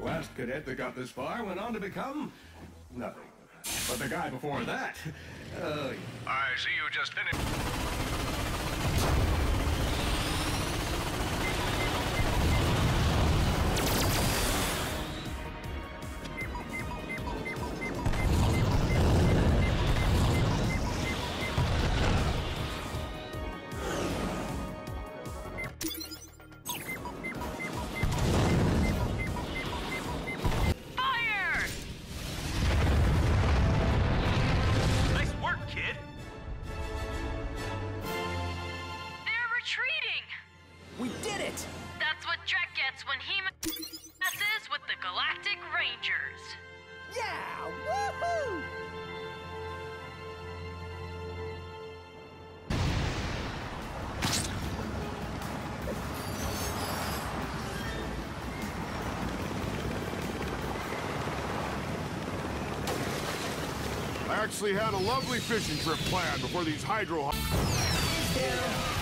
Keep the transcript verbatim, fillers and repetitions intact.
The last cadet that got this far went on to become nothing. But the guy before that, uh... I see you just finished. We did it! That's what Drek gets when he messes with the Galactic Rangers. Yeah! Woohoo! I actually had a lovely fishing trip planned before these hydro... Yeah.